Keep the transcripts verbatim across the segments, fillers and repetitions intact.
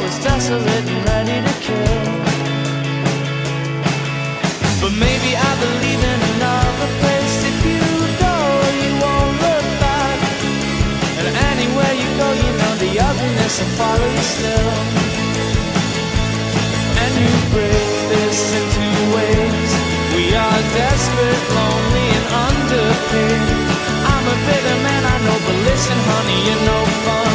was desolate and ready to kill. But maybe I believe in another place. If you go, you won't look back. And anywhere you go, you know the ugliness will follow you still. And you break this in two ways. We are desperate, lonely, and underpaid. I'm a bitter man, I know, but listen, honey, you're no fun.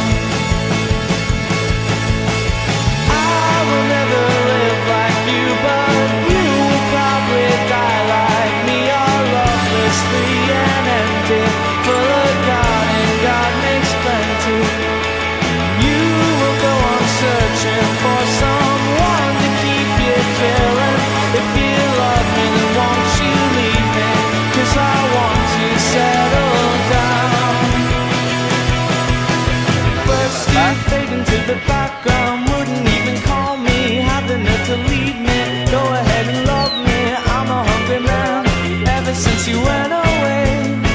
I will never live like you, but you will probably die like me. All loveless, free and empty, full of God, and God makes plenty. You will go on searching for someone to keep you killing. If you love me, then won't you leave me? 'Cause I want to settle down. First you fade into the background, wouldn't even call me, had the nerve to leave me. Go ahead and love me, I'm a hungry man, ever since you went away.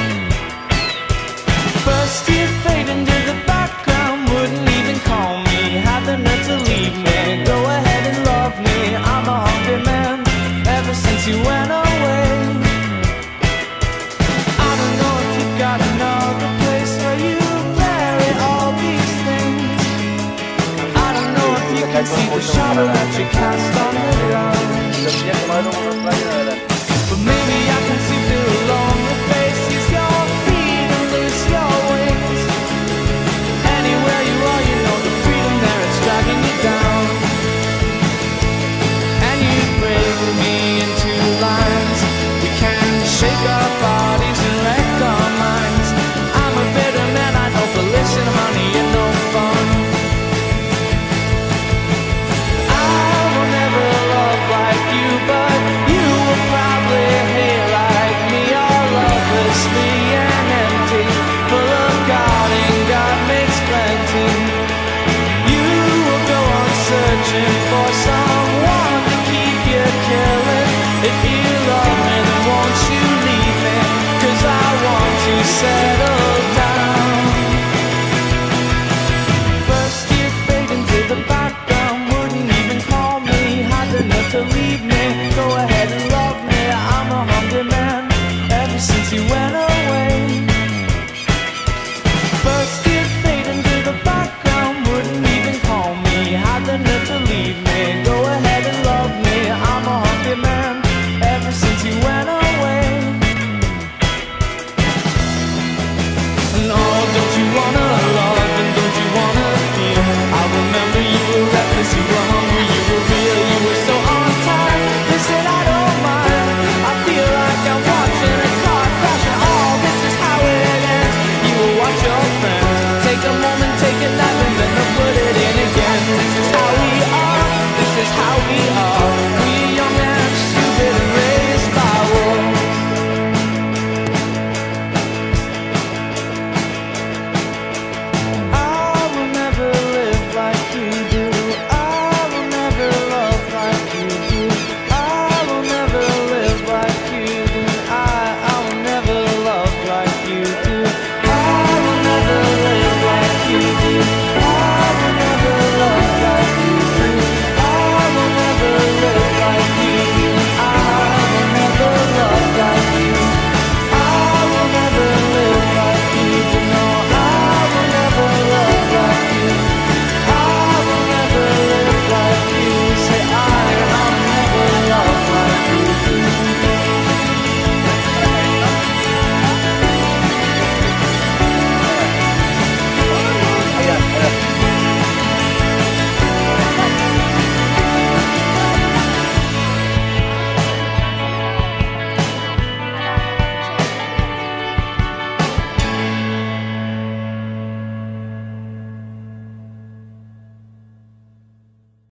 First you fade into the background, wouldn't even call me, had the nerve to leave me. Go ahead and love me, I'm a hungry man, ever since you went away. I don't know if you've got another place where you bury all these things. I don't know if you can see the shadow that you cast on the ground. But maybe I can see through a lonely face. Use your feet and loose your wings. Anywhere you are, you know the freedom there, it's dragging you down. And you break me into lines. We can shake our bodies and wreck our minds. I'm a bitter man, I know, but listen, honey, you're no fun. I will never love like you, but you will probably hate like me. All lovelessly and empty, full of God, and God makes plenty. You will go on searching for someone to keep you killing. If you love me, then won't you leave me? 'Cause I want to settle down. First you fade into the background, wouldn't even call me, had the nerve to leave me. Go ahead and love me, I'm a hungry man, ever since you went away. First you fade into the background, wouldn't even call me, had the nerve to leave me. Go